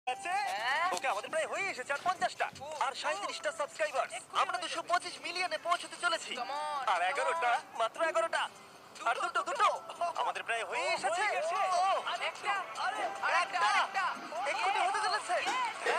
আছে ওকে আমাদের প্রায় হয়ে এসেছে আর 50টা আর 37টা সাবস্ক্রাইবার আমরা 225 মিলিয়নে পৌঁছতে চলেছি আর 11টা মাত্র 11টা আর দুটো আমাদের প্রায় হয়ে এসেছে আরেকটা এক্ষুনি হতে চলেছে